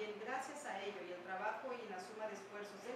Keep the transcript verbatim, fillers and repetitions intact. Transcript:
también gracias a ello y el trabajo y la suma de esfuerzos de